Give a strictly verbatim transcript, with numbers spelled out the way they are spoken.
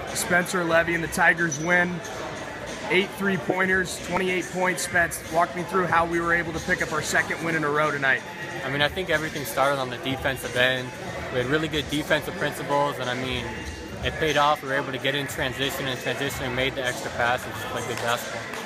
Spencer, Levy, and the Tigers win. Eight three-pointers, twenty-eight points. Spence, walk me through how we were able to pick up our second win in a row tonight. I mean, I think everything started on the defensive end. We had really good defensive principles, and I mean, it paid off. We were able to get in transition and transition and made the extra pass and just play good basketball.